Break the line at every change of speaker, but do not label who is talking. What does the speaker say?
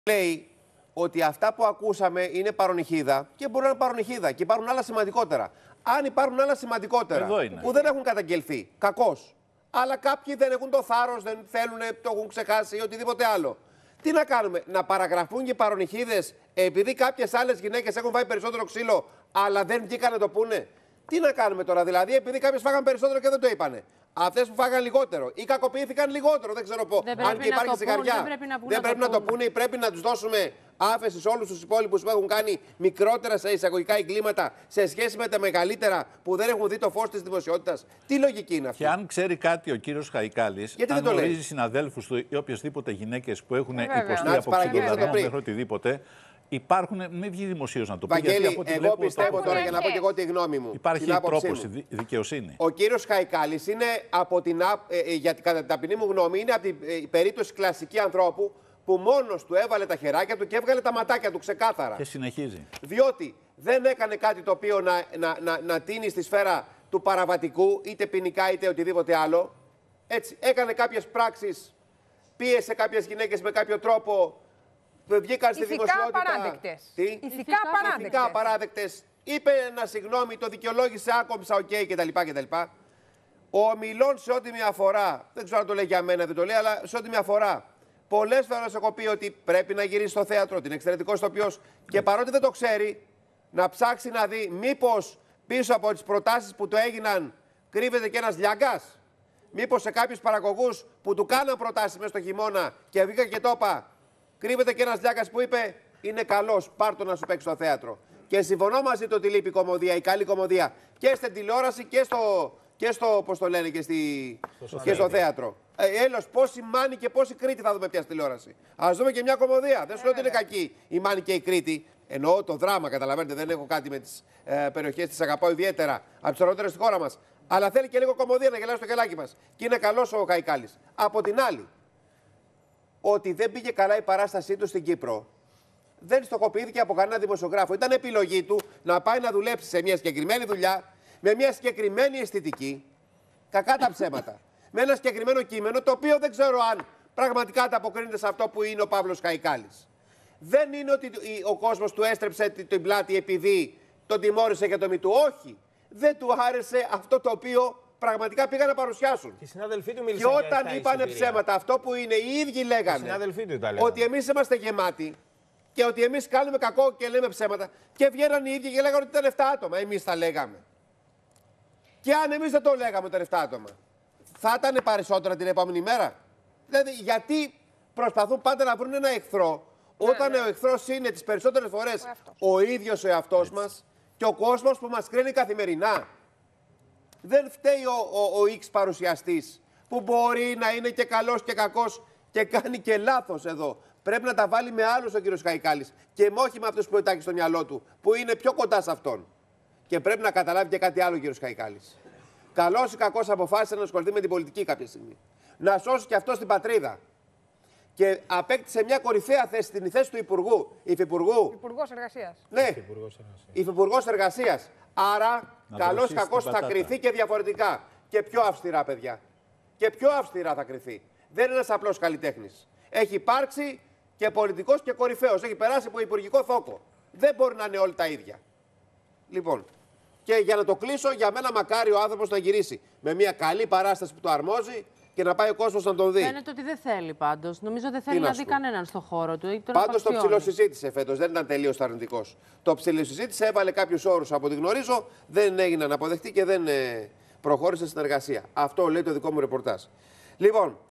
Λέει ότι αυτά που ακούσαμε είναι παρονυχίδα και μπορούν να είναι παρονυχίδα και υπάρχουν άλλα σημαντικότερα. Αν υπάρχουν άλλα σημαντικότερα που δεν έχουν καταγγελθεί, κακώς. Αλλά κάποιοι δεν έχουν το θάρρος, δεν θέλουν, το έχουν ξεχάσει ή οτιδήποτε άλλο. Τι να κάνουμε, να παραγραφούν και οι παρονυχίδες επειδή κάποιες άλλες γυναίκες έχουν φάει περισσότερο ξύλο, αλλά δεν βγήκαν να το πούνε. Τι να κάνουμε τώρα, δηλαδή, επειδή κάποιες φάγαν περισσότερο και δεν το είπανε. Αυτές που φάγαν λιγότερο ή κακοποιήθηκαν λιγότερο, δεν ξέρω αν και υπάρχει ζυγαριά. Δεν πρέπει να το πούνε ή πρέπει να τους δώσουμε άφεση σε όλους τους υπόλοιπους που έχουν κάνει μικρότερα σε εισαγωγικά εγκλήματα σε σχέση με τα μεγαλύτερα που δεν έχουν δει το φως της δημοσιότητας. Τι λογική είναι αυτή?
Και αν ξέρει κάτι ο κύριος Χαϊκάλης, αν γνωρίζει συναδέλφους του ή οποιασδήποτε γυναίκες που έχουν υποστεί από ξυλοδαρμό μέχρι οτιδήποτε. Υπάρχουν, μην βγει δημοσίως να το πει.
Βαγγέλη, εγώ πιστεύω τώρα για να πω και εγώ τη γνώμη μου.
Υπάρχει τρόπος, δικαιοσύνη.
Ο κύριος Χαϊκάλης είναι από την, κατά την ταπεινή μου γνώμη, είναι από την περίπτωση κλασική ανθρώπου που μόνος του έβαλε τα χεράκια του και έβγαλε τα ματάκια του ξεκάθαρα.
Και συνεχίζει.
Διότι δεν έκανε κάτι το οποίο να τίνει στη σφαίρα του παραβατικού, είτε ποινικά είτε οτιδήποτε άλλο. Έτσι, έκανε κάποιες πράξεις, πίεσε κάποιες γυναίκες με κάποιο τρόπο. Βγήκαν στη δημοσιότητα. Ηθικά απαράδεκτες. Είπε ένα συγγνώμη, το δικαιολόγησε άκομψα, κτλ. Ο Μιλών σε ό,τι με αφορά, δεν ξέρω αν το λέει για μένα, δεν το λέει, αλλά σε ό,τι με αφορά, πολλές φορές έχω πει ότι πρέπει να γυρίσει στο θέατρο, ότι είναι εξαιρετικός ηθοποιός και παρότι δεν το ξέρει, να ψάξει να δει μήπως πίσω από τις προτάσεις που του έγιναν κρύβεται και ένας λιάγκας. Μήπως σε κάποιους παραγωγούς που του κάναν προτάσεις μέσα στο χειμώνα και βγήκα και το είπα. Κρύβεται και ένας λιάκας που είπε είναι καλός, πάρ' το να σου παίξει στο θέατρο. Και συμφωνώ μαζί του ότι λείπει η κωμωδία, η καλή κωμωδία και στην τηλεόραση και στο πώς το λένε, και στο θέατρο. Έλος, πόση Μάνη και πόση Κρήτη θα δούμε πια στη τηλεόραση. Ας δούμε και μια κωμωδία. Δεν σου λέω ότι είναι κακή η Μάνη και η Κρήτη. Εννοώ το δράμα, καταλαβαίνετε. Δεν έχω κάτι με τις περιοχές, τις αγαπάω ιδιαίτερα από τις ωραιότερες στη χώρα μας. Αλλά θέλει και λίγο κωμωδία να γελάσει το κελάκι μας. Και είναι καλός ο Χαϊκάλης. Από την άλλη, ότι δεν πήγε καλά η παράστασή του στην Κύπρο, δεν στοχοποιήθηκε από κανένα δημοσιογράφο. Ήταν επιλογή του να πάει να δουλέψει σε μια συγκεκριμένη δουλειά, με μια συγκεκριμένη αισθητική, κακά τα ψέματα, με ένα συγκεκριμένο κείμενο, το οποίο δεν ξέρω αν πραγματικά ανταποκρίνεται σε αυτό που είναι ο Παύλος Χαϊκάλης. Δεν είναι ότι ο κόσμος του έστρεψε την πλάτη επειδή τον τιμώρησε για το μη του. Όχι. Δεν του άρεσε αυτό το οποίο πραγματικά πήγαν να παρουσιάσουν. Και όταν είπανε ψέματα, αυτό που είναι, οι ίδιοι λέγανε ότι εμείς είμαστε γεμάτοι και ότι εμείς κάνουμε κακό και λέμε ψέματα. Και βγαίναν οι ίδιοι και λέγανε ότι ήταν 7 άτομα. Εμείς τα λέγαμε. Και αν εμείς δεν το λέγαμε τα 7 άτομα, θα ήταν περισσότερα την επόμενη μέρα? Δηλαδή, γιατί προσπαθούν πάντα να βρουν ένα εχθρό, όταν ο εχθρός είναι τις περισσότερες φορές ο ίδιος ο εαυτός μας και ο κόσμος που μας κρίνει καθημερινά? Δεν φταίει ο X παρουσιαστής που μπορεί να είναι και καλός και κακός και κάνει και λάθος εδώ. Πρέπει να τα βάλει με άλλους ο κύριος Χαϊκάλης και όχι με αυτούς που έχει στο μυαλό του, που είναι πιο κοντά σε αυτόν. Και πρέπει να καταλάβει και κάτι άλλο ο κύριος Χαϊκάλης. Καλός ή κακός αποφάσισε να ασχοληθεί με την πολιτική κάποια στιγμή. Να σώσει και αυτό την πατρίδα. Και απέκτησε μια κορυφαία θέση, στην θέση του Υπουργού.
Υπουργός Εργασίας.
Ναι, Υφυπουργός Εργασίας. Άρα, καλός ή κακός θα κριθεί και διαφορετικά. Και πιο αυστηρά, παιδιά. Και πιο αυστηρά θα κριθεί. Δεν είναι ένας απλός καλλιτέχνης. Έχει υπάρξει και πολιτικός και κορυφαίος. Έχει περάσει από υπουργικό θόκο. Δεν μπορεί να είναι όλοι τα ίδια. Λοιπόν, και για να το κλείσω, για μένα μακάρι ο άνθρωπος να γυρίσει με μια καλή παράσταση που το αρμόζει και να πάει ο κόσμος να τον δει.
Φαίνεται ότι δεν θέλει πάντως. Νομίζω δεν θέλει να δει κανέναν στο χώρο του.
Πάντως το ψιλοσυζήτησε φέτος, δεν ήταν τελείως αρνητικός. Το ψιλοσυζήτησε, έβαλε κάποιους όρους από ό,τι γνωρίζω, δεν έγιναν αποδεκτοί και δεν προχώρησε στην εργασία. Αυτό λέει το δικό μου ρεπορτάζ. Λοιπόν.